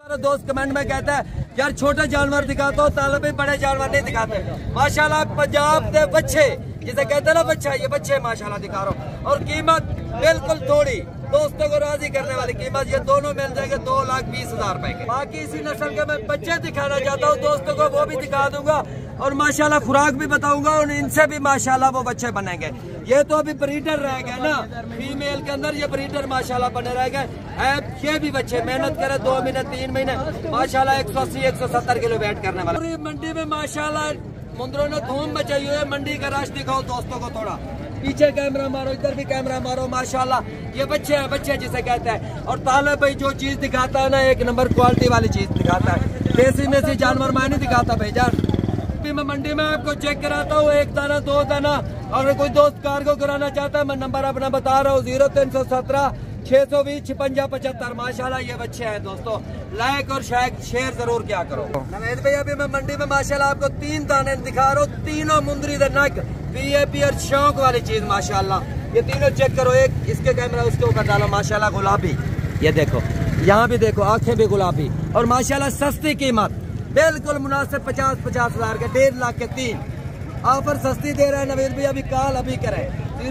दोस्त कमेंट में कहता है यार छोटे जानवर दिखाता हूँ, तालब भी बड़े जानवर नहीं दिखाते। माशाल्लाह पंजाब के बच्चे जिसे कहते हैं ना बच्चा, ये बच्चे माशाल्लाह दिखा रहा हूँ। और कीमत बिल्कुल थोड़ी, दोस्तों को राजी करने वाली कीमत। ये दोनों मिल जाएंगे 2,20,000 रुपए के। बाकी इसी नस्ल के मैं बच्चे दिखाना चाहता हूँ दोस्तों को, वो भी दिखा दूंगा और माशाल्लाह खुराक भी बताऊंगा और इनसे भी माशाल्लाह वो बच्चे बनेंगे। ये तो अभी ब्रीडर रह गए ना, फीमेल के अंदर ये ब्रीडर माशाल्लाह बने रह गए। ये भी बच्चे मेहनत करे 2 महीने 3 महीने माशाल्लाह 180-170 किलो वेट करने वाला। मंडी में माशाल्लाह मुंदरों ने धूम मचाई हुई है। मंडी का राश दिखाओ दोस्तों को, थोड़ा पीछे कैमरा मारो, इधर भी कैमरा मारो। माशाल्लाह ये बच्चे हैं, बच्चे जिसे कहते हैं। और तालब भाई जो चीज दिखाता है ना, एक नंबर क्वालिटी वाली चीज दिखाता है। देसी में से जानवर मैं नहीं दिखाता भाईजान। मैं मंडी में आपको चेक कराता हूँ, 1 दाना 2 दाना। और कोई दोस्त कार्गो कराना चाहता है, मैं नंबर अपना बता रहा हूँ 0317 620 56 75। माशाल्लाह ये बच्चे हैं दोस्तों। लाइक और शेयर जरूर क्या करो। नवेद भाई अभी मैं मंडी में माशाल्लाह आपको 3 दाने दिखा रहा हूँ, तीनों मुंदरी नक VIP और शौक वाली चीज माशाल्लाह। ये तीनों चेक करो, एक इसके कैमरा उसके ऊपर डालो। माशाल्लाह गुलाबी, ये देखो यहाँ भी देखो, आंखें भी गुलाबी। और माशाल्लाह सस्ती कीमत, बिल्कुल मुनासिब 50-50 हजार के, 1.5 लाख के 3 ऑफर सस्ती दे रहे हैं नवीद भाई। अभी कॉल अभी करें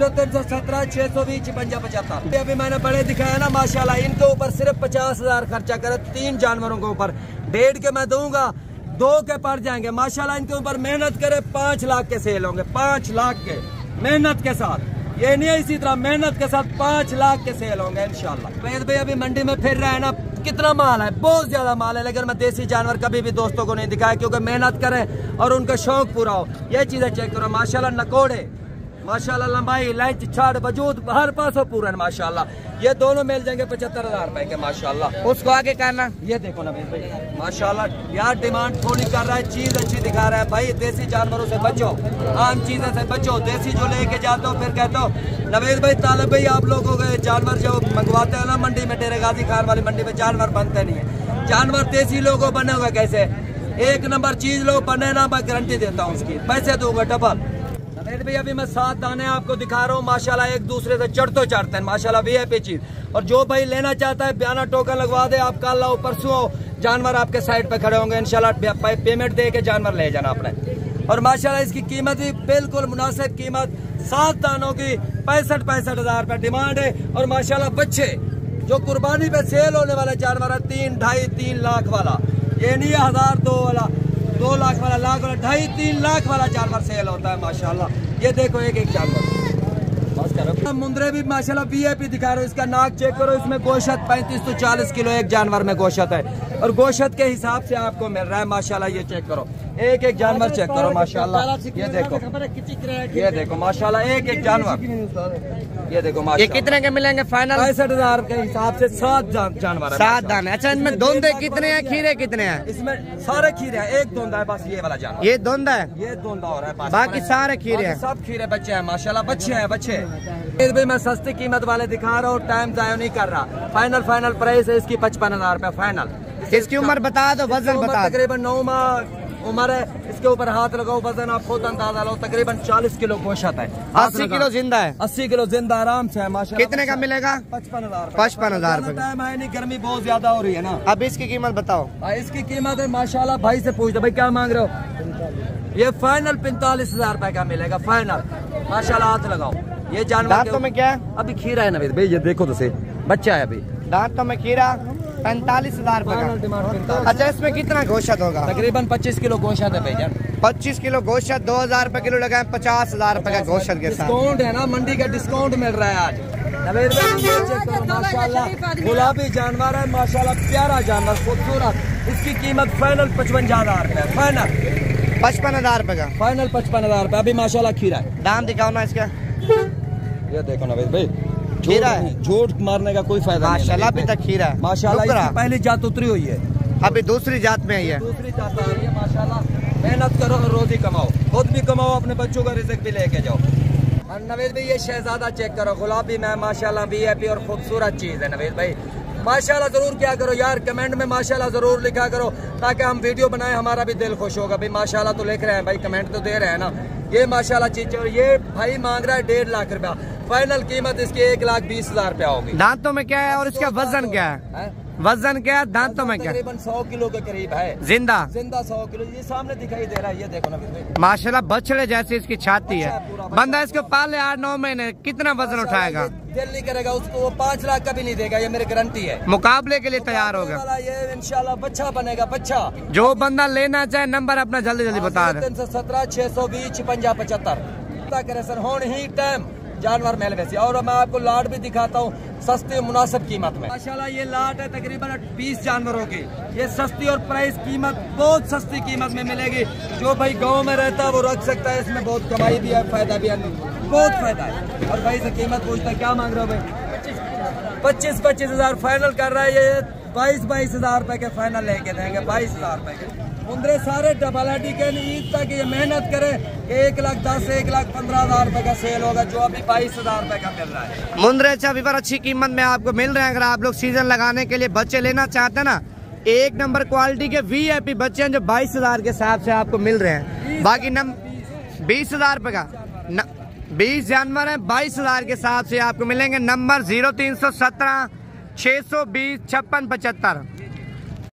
0317 620 56 75। अभी मैंने बड़े दिखाया ना माशाल्लाह, इनके ऊपर सिर्फ 50,000 खर्चा करे 3 जानवरों के ऊपर। 1.5 के मैं दूंगा, 2 के पड़ जाएंगे माशाल्लाह। इनके ऊपर मेहनत करे 5 लाख के सेल होंगे, 5 लाख के मेहनत के साथ। ये नहीं है, इसी तरह मेहनत के साथ 5 लाख के सेल होंगे इंशाल्लाह। नवीद भाई अभी मंडी में फिर रहे हैं ना, कितना माल है, बहुत ज्यादा माल है। लेकिन मैं देसी जानवर कभी भी दोस्तों को नहीं दिखाया, क्योंकि मेहनत करें और उनका शौक पूरा हो। ये चीजें चेक करो माशाल्लाह, नकोड़े माशाल्लाह, लंबाई लाइट छाड़ वजूद हर पासों पूरा है माशाल्लाह। ये दोनों मिल जाएंगे 75,000 रुपए के माशाल्लाह। उसको आगे करना, ये देखो ना भाई माशाल्लाह यार, डिमांड थोड़ी कर रहा है, चीज अच्छी दिखा रहा है भाई। देसी जानवरों से बचो, आम चीजों से बचो। देसी जो लेके जाते हो फिर कहते हो नवेद भाई तालब भाई आप लोगों के जानवर जो मंगवाते हो ना मंडी में, डेरे गाजी खान वाली मंडी में जानवर बनते नहीं है। जानवर देसी लोगों बने हुए कैसे, 1 नंबर चीज लोग बने ना, मैं गारंटी देता हूँ उसकी, पैसे दूंगा डबल। भाई अभी मैं 7 दाने आपको दिखा रहा हूँ माशाल्लाह, एक दूसरे से चढ़ते हैं माशाल्लाह, VIP चीज। और जो भाई लेना चाहता है बयाना टोकन लगवा दे, आप कल आओ परसों आओ, जानवर आपके साइड पे खड़े होंगे इंशाल्लाह। पेमेंट दे के जानवर ले जाना अपने। और माशाल्लाह इसकी कीमत भी बिल्कुल मुनासिब कीमत, 7 दानों की 65-65 हजार डिमांड है। और माशाल्लाह बच्चे जो कुर्बानी पे सेल होने वाला जानवर है, 3-2.5-3 लाख वाला, ये नहीं है 1,000-2 वाला, 2 लाख वाला, लाख वाला, 2.5-3 लाख वाला जानवर सेल होता है माशाल्लाह। ये देखो एक जानवर मुंदरे भी माशाल्लाह VIP दिखा रहे हो। इसका नाक चेक करो, इसमें गोश्त 35-40 किलो एक जानवर में गोश्त है। और गोश्त के हिसाब से आपको मिल रहा है माशाल्लाह। ये चेक करो, एक जानवर चेक करो माशाल्लाह। ये देखो माशाल्लाह, एक जानवर, ये देखो माशाल्लाह। ये कितने के मिलेंगे फाइनल? 65,000 के हिसाब से 7 जानवर है, 7 दाने। अच्छा इनमें दोंदे कितने हैं, खीरे कितने हैं? इसमें सारे खीरे हैं, एक दोंदा है बस ये वाला जानवर। ये दोंदा है, ये दोंदा हो रहा है, बाकी सारे खीरे हैं, सब खीरे बच्चे हैं माशाल्लाह। बच्चे हैं बच्चे। भाई मैं सस्ती कीमत वाले दिखा रहा हूँ, टाइम जाया नहीं कर रहा। फाइनल प्राइस है इसकी 55,000 रुपए फाइनल। इसकी उम्र बता दो, वजन बता। तकरीबन 9 माह उम्र है। इसके ऊपर हाथ लगाओ, वजन आप खुद अंदाजा लो, तकरीबन 40 किलो गोश्त है। 80 किलो जिंदा है, 80 किलो जिंदा आराम से है माशाल्लाह। कितने का मिलेगा? 55,000। 55,000 टाइम है नहीं, गर्मी बहुत ज्यादा हो रही है ना। अब इसकी कीमत बताओ। इसकी कीमत है माशाल्लाह, भाई से पूछ दो भाई क्या मांग रहे हो। ये फाइनल 45,000 रुपए का मिलेगा फाइनल माशाल्लाह। हाथ लगाओ। ये जानवर दांतों में क्या है? अभी खीरा है नवीद भाई, ये देखो तो सही, बच्चा है अभी। दांतों में खीरा 45,000 रुपए। अच्छा इसमें कितना गोश्त होगा? तकरीबन 25 किलो गोश्त है भैया। 25 किलो गोश्त 2,000 रुपए किलो लगा है, 50,000 रुपए का गोश्त के साथ डिस्काउंट है ना, मंडी का डिस्काउंट मिल रहा है आज। नवीद भाई माशाल्लाह गुलाबी जानवर है माशाल्लाह, प्यारा जानवर खूबसूरत। इसकी कीमत फाइनल 55,000 रुपए, फाइनल 55,000 रुपए का, फाइनल 55,000 रुपए। अभी माशाल्लाह खीरा है, दाम दिखाओ ना इसका। ये देखो नवीद भाई, खीरा है, झूठ मारने का कोई फायदा नहीं। माशाल्लाह अभी तक खीरा है माशाल्लाह। पहली जात उतरी हुई है, अभी दूसरी जात में आई है, दूसरी जात आ रही है माशाल्लाह। मेहनत करो और रोजी कमाओ, खुद भी कमाओ, अपने बच्चों का रिज़्क भी लेके जाओ। और नवीद भाई ये शहजादा चेक करो, गुलाबी में माशाल्लाह VIP और खूबसूरत चीज है नवीद भाई माशाल्लाह। जरूर क्या करो यार, कमेंट में माशाल्लाह जरूर लिखा करो, ताकि हम वीडियो बनाए, हमारा भी दिल खुश होगा भाई। माशाल्लाह तो लिख रहे हैं भाई, कमेंट तो दे रहे हैं ना। ये माशाल्लाह चीज। और ये भाई मांग रहा है 1.5 लाख रुपया, फाइनल कीमत इसकी 1,20,000 रुपया होगी। दांतों में क्या है और इसका वजन क्या है? वजन क्या है दांतों में क्या? तकरीबन 100 किलो के करीब है। जिंदा 100 किलो। ये सामने दिखाई दे रहा है, ये देखो ना। माशाल्लाह बछड़े जैसी इसकी छाती है। बंदा इसको पाले 8-9 महीने कितना वजन उठाएगा? दिल नहीं करेगा उसको, वो 5 लाख का भी नहीं देगा, ये मेरी गारंटी है। मुकाबले के लिए तैयार होगा ये इंशाल्लाह। बच्चा बनेगा बच्चा। जो बंदा लेना चाहे नंबर अपना जल्दी बता रहे। 317 620 56 75 करे सर। होन ही टाइम जानवर मेल वैसे। और मैं आपको लाट भी दिखाता हूँ सस्ती मुनासिब कीमत में। माशाल्लाह ये लाट है तकरीबन 20 जानवरों की। ये सस्ती और प्राइस कीमत बहुत सस्ती कीमत में मिलेगी। जो भाई गांव में रहता है वो रख सकता है, इसमें बहुत कमाई भी है, फायदा भी है, बहुत फायदा है। और भाई से कीमत पूछता है क्या मांग रहे हो भाई? 25 हजार फाइनल कर रहा है। ये 22 हजार रुपए के फाइनल लेके देंगे। 22 हजार रुपए के मुंद्रे सारे डबल हड्डी के ईद तक ये मेहनत करे। 1,10,000 1,15,000 रुपए का सेल होगा, जो अभी 22 हजार रुपए का मिल रहा है। मुंद्रे अच्छा विवर अच्छी कीमत में आपको मिल रहे हैं। अगर आप लोग सीजन लगाने के लिए बच्चे लेना चाहते हैं ना, 1 नंबर क्वालिटी के VIP बच्चे हैं जो 22 हजार के हिसाब से आपको मिल रहे हैं। बाकी 20 हजार रुपए का 20 जानवर है, 22 हजार के हिसाब से आपको मिलेंगे। नंबर 0317 620 56 75।